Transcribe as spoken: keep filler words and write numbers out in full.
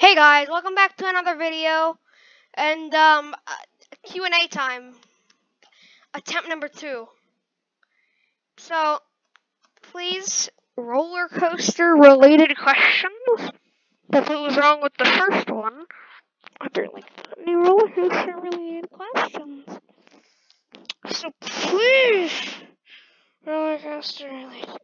Hey guys, welcome back to another video, and um, uh, Q and A time, attempt number two. So, please, roller coaster related questions. That's what was wrong with the first one. Are there like any roller coaster related questions? So please, roller coaster related